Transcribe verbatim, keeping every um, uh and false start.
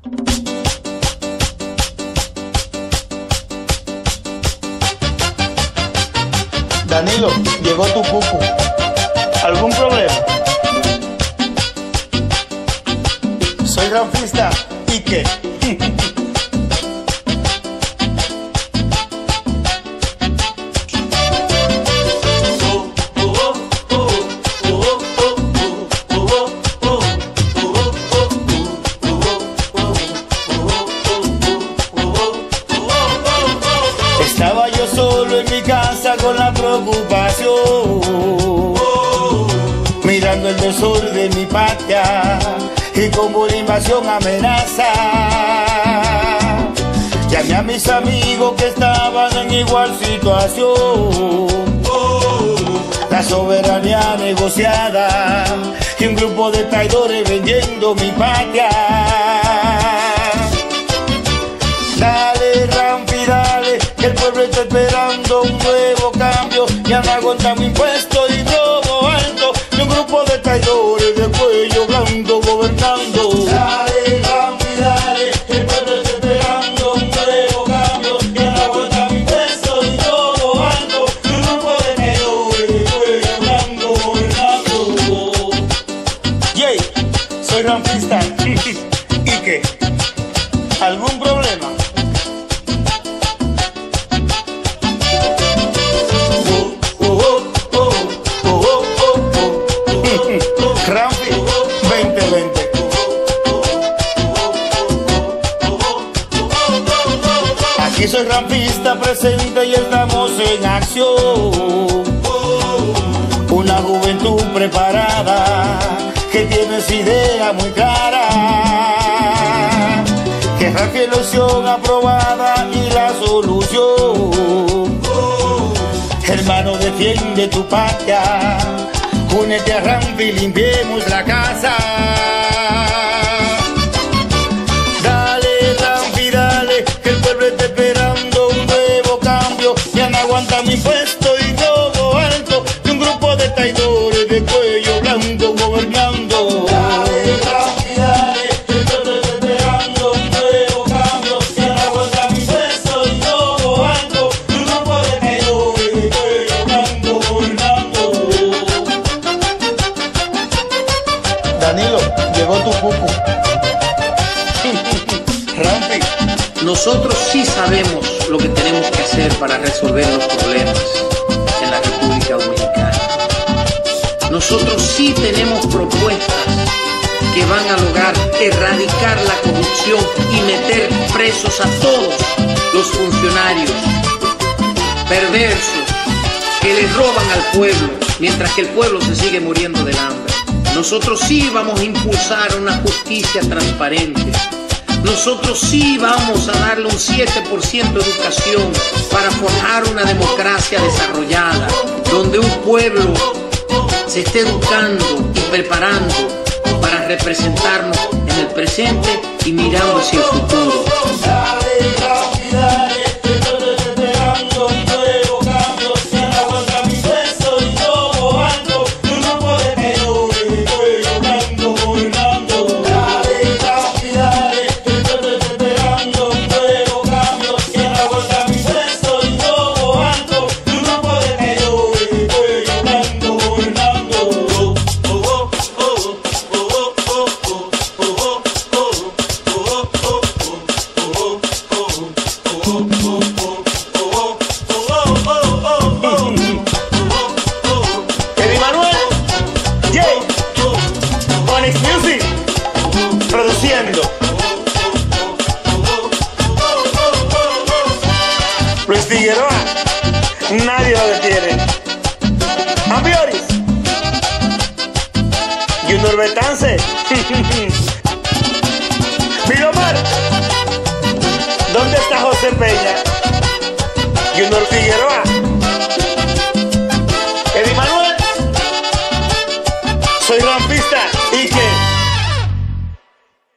Danilo, llegó tu cucu. ¿Algún problema? Soy ranfista y qué. Estaba yo solo en mi casa con la preocupación, mirando el desorden de mi patria y como la invasión amenaza. Llamé a mis amigos que estaban en igual situación. La soberanía negociada y un grupo de traidores vendiendo mi patria. Dale, Ramfi, dale, que el pueblo está esperando un nuevo cambio. Ya no aguantan impuestos y robo alto de un grupo de traidores de cuello blanco gobernando. Dale, Ramfi, dale, que el pueblo está esperando un nuevo cambio. Ya no aguantan impuestos y robo alto de un grupo de traidores de cuello blanco gobernando. Yay, soy ranfista. ¿Y qué? ¿Algún problema? Ramfi veinte veinte. Aquí soy ranfista presente y estamos en acción. Una juventud preparada que tiene su idea muy clara. Que Ramfi es la opción aprobada y la solución. Hermano, defiende tu patria. Únete a Ramfi, limpiemos la casa. Dale, Ramfi, dale, que el pueblo está esperando un nuevo cambio. Ya no aguanta mi impuesto y robo alto de un grupo de traidores de cuello blanco gobernando. Dale, Ramfi, dale, que el pueblo está esperando un nuevo cambio. Ya no aguanta mi impuesto y robo alto de un grupo de traidores de cuello blanco gobernando. Danilo, llegó tu cucu. Ramfi. Nosotros sí sabemos lo que tenemos que hacer para resolver los problemas en la República Dominicana. Nosotros sí tenemos propuestas que van a lograr erradicar la corrupción y meter presos a todos los funcionarios perversos que le roban al pueblo mientras que el pueblo se sigue muriendo del hambre. Nosotros sí vamos a impulsar una justicia transparente. Nosotros sí vamos a darle un siete por ciento de educación para forjar una democracia desarrollada, donde un pueblo se esté educando y preparando para representarnos en el presente y mirando hacia el futuro. Produciendo Luis Figueroa, nadie lo detiene. Ambioris, Junior Betance, Vilomar, ¿dónde está José Peña? Junior Figueroa.